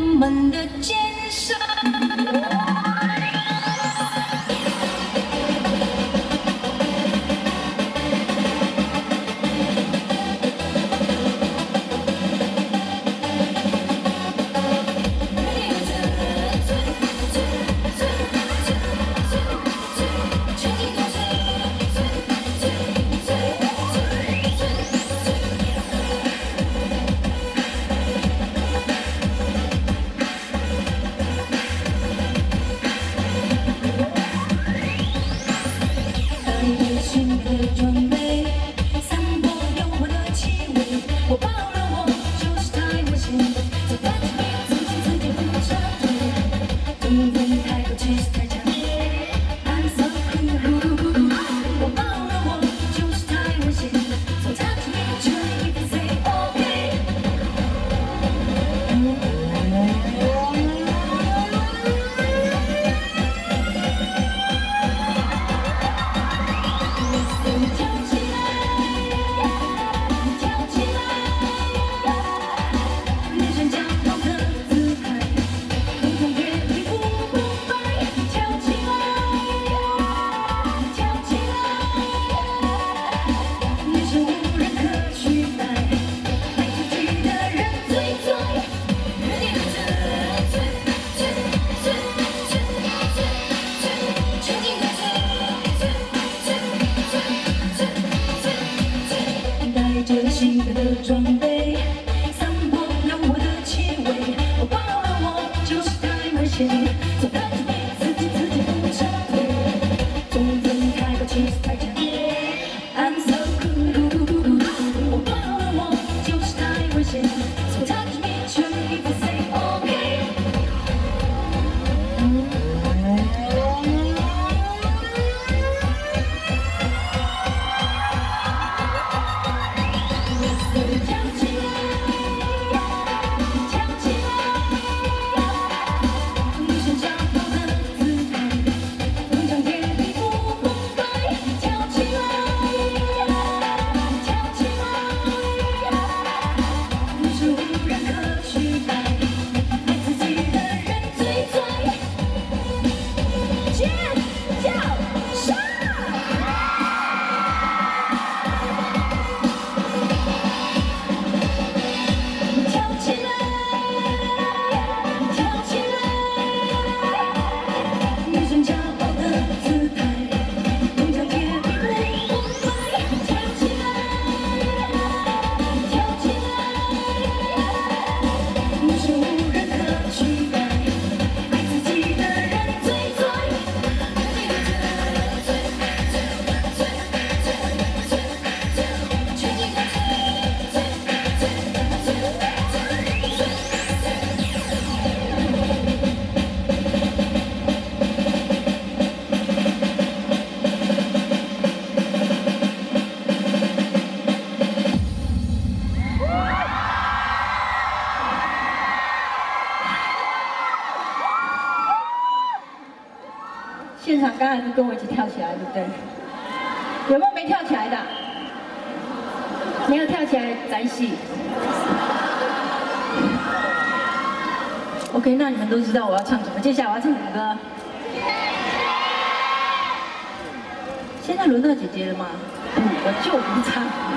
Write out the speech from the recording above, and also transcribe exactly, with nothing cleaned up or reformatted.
们的肩上。新的装备，散播诱惑的气味，我包容我就是太危险，走在这里自己自己不撤退，中分太高气势太强烈 ，I'm so cool， 我包容我就是太危险，走在这里这一边 say OK。这新的装备，散播诱惑的气味，我包容我就是太危险，走在这里自己自己不撤退，中分太高气势太强烈 ，I'm so cool， 我包容我就是太危险，走在这里这一边 say OK。现场刚才是跟我一起跳起来，对不对？有没有没跳起来的？没有跳起来宅戏。OK， 那你们都知道我要唱什么。接下来我要唱什么歌？现在轮到姐姐了吗？嗯，我就不唱。